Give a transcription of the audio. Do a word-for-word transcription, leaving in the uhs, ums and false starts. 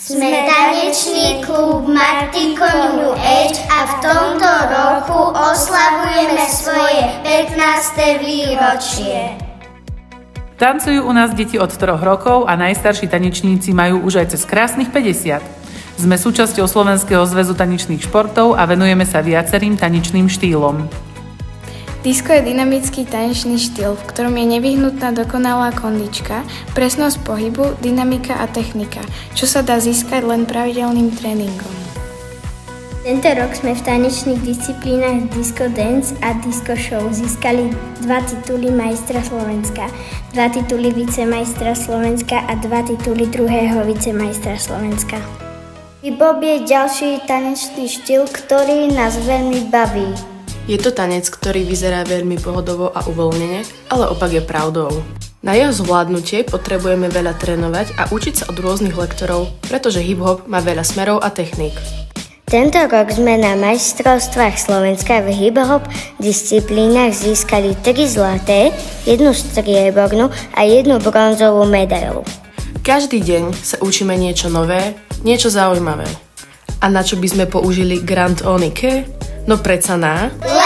Sme tanečný klub Martinko New Age a v tomto roku oslavujeme svoje pätnáste výročie. Tancujú u nás deti od troch rokov a najstarší tanečníci majú už aj cez krásnych päťdesiat. Sme súčasťou Slovenského zväzu tanečných športov a venujeme sa viacerým tanečným štýlom. Disko je dynamický tanečný štýl, v ktorom je nevyhnutná dokonalá kondička, presnosť pohybu, dynamika a technika, čo sa dá získať len pravidelným tréningom. Tento rok sme v tanečných disciplínach Disco Dance a Disco Show získali dva tituly majstra Slovenska, dva tituly vicemajstra Slovenska a dva tituly druhého vicemajstra Slovenska. Hip-hop je ďalší tanečný štýl, ktorý nás veľmi baví. Je to tanec, ktorý vyzerá veľmi pohodovo a uvoľnene, ale opak je pravdou. Na jeho zvládnutie potrebujeme veľa trénovať a učiť sa od rôznych lektorov, pretože hip-hop má veľa smerov a techník. Tento rok sme na majstrovstvách Slovenska v hip-hop disciplínach získali tri zlaté, jednu striebornú a jednu bronzovú medailu. Každý deň sa učíme niečo nové, niečo zaujímavé. A na čo by sme použili Grand Onike? No predsa na...